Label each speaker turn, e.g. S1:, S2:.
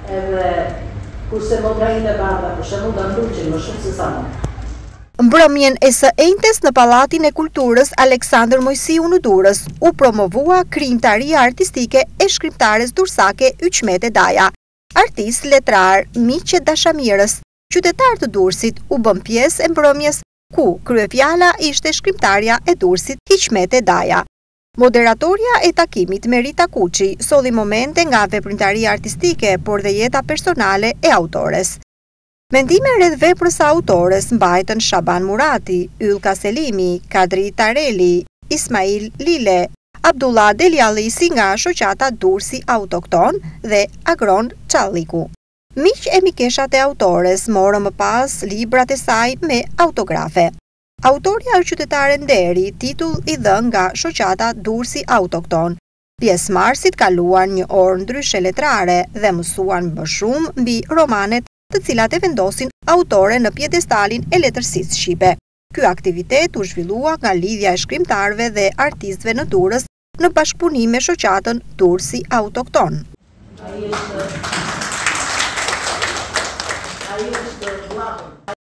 S1: edhe kurse modrajnë e bardha, për shembull, do nduqin më shumë se sa më.
S2: Mbrëmjen e së enjtes në Pallatin e Kulturës Aleksandër Mojsiu në Durrës u promovua krijimtaria artistike e shkrimtares dursake Yqmete Daja. Artist, letrar, miq e dashamirës, qytetar të Durrësit u bën pjesë e mbrëmjes ku kryefjala ishte shkrimtarja e Durrësit Yqmete Daja. Moderatorja e takimit Merita Kuçi solli momente nga veprimtaria artistike, por dhe jeta personale e autores. Mendime rreth veprës së autores mbajtën Shaban Murati, Ylka Selimi, Kadri Tareli, Ismail Lile, Abdullah Deliallisi nga shoqata Durrësi Autokton dhe Agron Çalliku. Miq e mikeshat e autores morën më pas librat e saj me autografe. Autorja është qytetare nderi, titull i dhënë nga shoqata Durrësi Autokton. Pjesëmarrësit kaluan një orë ndryshe letrare dhe mësuan më shumë mbi romanet të cilat e vendosin autore në pjedestalin e letërsisë shqipe. Ky aktivitet u zhvillua nga lidhja e shkrimtarëve dhe artistëve në Durrës në bashkëpunim me shoqatën Durrësi Autokton.
S1: Ai është